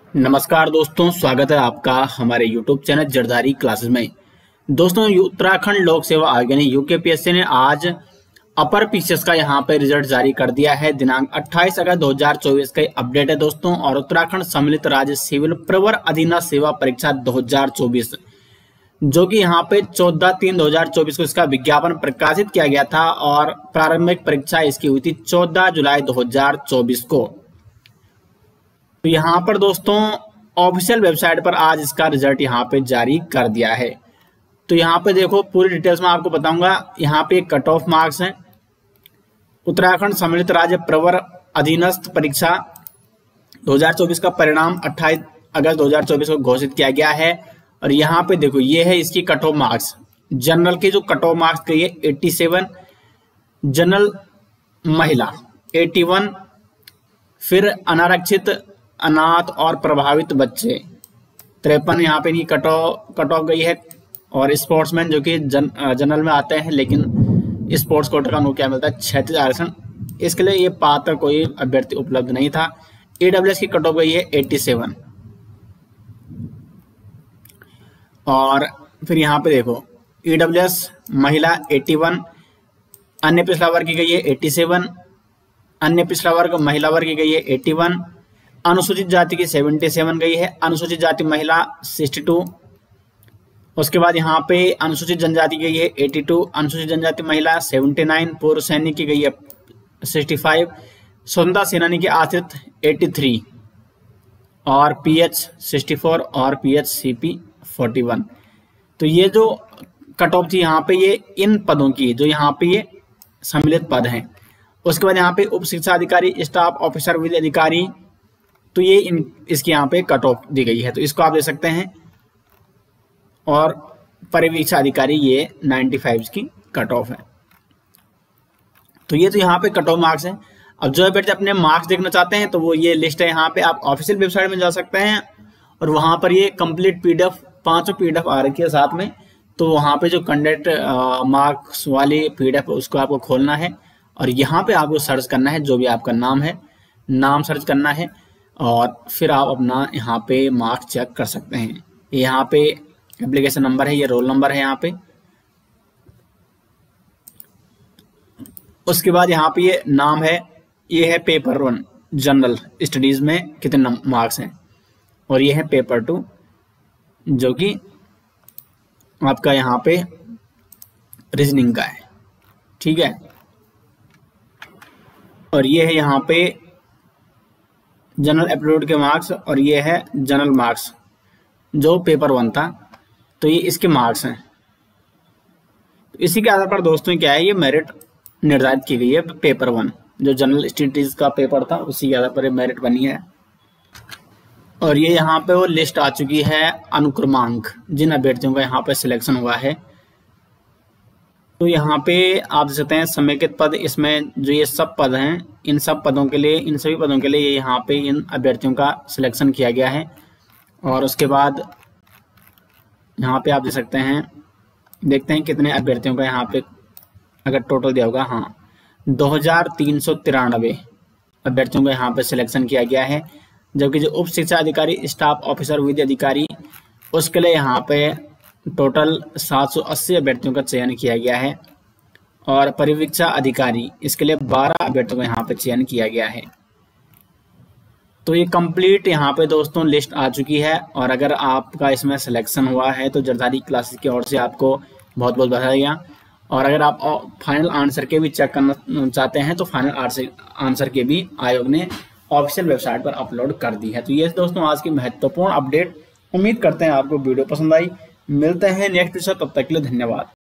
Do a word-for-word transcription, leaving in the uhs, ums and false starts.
नमस्कार दोस्तों, स्वागत है आपका हमारे यूट्यूब चैनल जरदारी क्लासेस में। दोस्तों, उत्तराखंड लोक सेवा आयोग यानी यूकेपीएससी ने आज अपर पीसीएस का यहाँ पे रिजल्ट जारी कर दिया है। दिनांक अट्ठाईस अगस्त दो हज़ार चौबीस का अपडेट है दोस्तों। और उत्तराखंड सम्मिलित राज्य सिविल प्रवर अधीनस्थ सेवा परीक्षा दो हज़ार चौबीस जो कि यहाँ पे चौदह तीन दो हज़ार चौबीस को इसका विज्ञापन प्रकाशित किया गया था और प्रारंभिक परीक्षा इसकी हुई थी चौदह जुलाई दो हज़ार चौबीस को। तो यहाँ पर दोस्तों ऑफिशियल वेबसाइट पर आज इसका रिजल्ट यहाँ पे जारी कर दिया है। तो यहाँ पे देखो पूरी डिटेल्स में आपको बताऊंगा। यहाँ पे कट ऑफ मार्क्स हैं। उत्तराखंड सम्मिलित राज्य प्रवर अधीनस्थ परीक्षा दो हज़ार चौबीस का परिणाम अट्ठाईस अगस्त दो हज़ार चौबीस को घोषित किया गया है। और यहाँ पे देखो ये है इसकी कट ऑफ मार्क्स। जनरल के जो कट ऑफ मार्क्स के ये सत्तासी, जनरल महिला इक्यासी, फिर अनारक्षित अनाथ और प्रभावित बच्चे तिरपन यहाँ पे नहीं कट ऑफ कट ऑफ गई है। और स्पोर्ट्समैन जो कि जन, जनरल में आते हैं लेकिन स्पोर्ट्स कोटा का उनको क्या मिलता है छत्तीस आरक्षण, इसके लिए ये पात्र कोई अभ्यर्थी उपलब्ध नहीं था। ईडब्ल्यूएस की कट ऑफ गई है सत्तासी। और फिर यहाँ पे देखो ईडब्ल्यूएस महिला इक्यासी, अन्य पिछड़ा वर्ग की गई है सत्तासी, अन्य पिछड़ा वर्ग महिला वर्ग की गई है इक्यासी, अनुसूचित जाति की सतहत्तर गई है, अनुसूचित जाति महिला बासठ। उसके बाद यहाँ पे अनुसूचित जनजाति की गई है बयासी, अनुसूचित जनजाति महिला उन्यासी, पूर्व सैनिक की गई है पैंसठ, स्वतंत्रता सेनानी के आश्रित तिरासी और पीएच चौंसठ और पीएच सीपी इकतालीस। तो ये जो कट ऑफ थी यहाँ पे ये इन पदों की जो यहाँ पे ये सम्मिलित पद हैं। उसके बाद यहाँ पे उप शिक्षा अधिकारी, स्टाफ ऑफिसर, विधि अधिकारी, तो ये इन इसकी यहाँ पे कट ऑफ दी गई है, तो इसको आप दे सकते हैं। और परिवीक्षा अधिकारी ये पचानवे की कट ऑफ है। तो ये तो यहाँ पे कट ऑफ मार्क्स है। अब जो अभ्यर्थी अपने मार्क्स देखना चाहते हैं तो वो ये लिस्ट है, यहाँ पे आप ऑफिशियल वेबसाइट में जा सकते हैं और वहां पर ये कंप्लीट पीडीएफ पांचों पीडीएफ आ रखी है साथ में। तो वहां पे जो कैंडिडेट मार्क्स वाली पीडीएफ उसको आपको खोलना है और यहाँ पे आपको सर्च करना है जो भी आपका नाम है, नाम सर्च करना है और फिर आप अपना यहाँ पे मार्क्स चेक कर सकते हैं। यहाँ पे एप्लीकेशन नंबर है, ये रोल नंबर है यहाँ पे। उसके बाद यहाँ पे ये नाम है, ये है पेपर वन जनरल स्टडीज में कितने मार्क्स हैं, और ये है पेपर टू जो कि आपका यहाँ पे रीजनिंग का है, ठीक है। और ये है यहाँ पे जनरल एप्टीट्यूड के मार्क्स और ये है जनरल मार्क्स जो पेपर वन था, तो ये इसके मार्क्स हैं। तो इसी के आधार पर दोस्तों क्या है ये मेरिट निर्धारित की गई है। पेपर वन जो जनरल स्टडीज का पेपर था उसी के आधार पर मेरिट बनी है। और ये यहाँ पे वो लिस्ट आ चुकी है अनुक्रमांक जिन अभ्यर्थियों का यहाँ पे सिलेक्शन हुआ है। तो यहाँ पे आप देख सकते हैं समेकित पद, इसमें जो ये सब पद हैं इन सब पदों के लिए इन सभी पदों के लिए ये यहाँ पे इन अभ्यर्थियों का सिलेक्शन किया गया है। और उसके बाद यहाँ पे आप देख सकते हैं, देखते हैं कितने अभ्यर्थियों का यहाँ पे अगर टोटल दिया होगा, हाँ दो हजार तीन सौ तिरानवे अभ्यर्थियों का यहाँ पे सिलेक्शन किया गया है। जबकि जो उप शिक्षा अधिकारी, स्टाफ ऑफिसर, विधि अधिकारी उसके लिए यहाँ पे टोटल सात सौ अस्सी अभ्यर्थियों का चयन किया गया है। और परिवीक्षा अधिकारी इसके लिए बारह अभ्यर्थियों का यहाँ पे चयन किया गया है। तो ये कंप्लीट यहाँ पे दोस्तों लिस्ट आ चुकी है। और अगर आपका इसमें सिलेक्शन हुआ है तो जरदारी क्लासेस की ओर से आपको बहुत बहुत बधाइयाँ। और अगर आप फाइनल आंसर के भी चेक करना चाहते हैं तो फाइनल आंसर के भी आयोग ने ऑफिशियल वेबसाइट पर अपलोड कर दी है। तो ये दोस्तों आज की महत्वपूर्ण अपडेट। उम्मीद करते हैं आपको वीडियो पसंद आई। मिलते हैं नेक्स्ट वीडियो, तब तक के लिए धन्यवाद।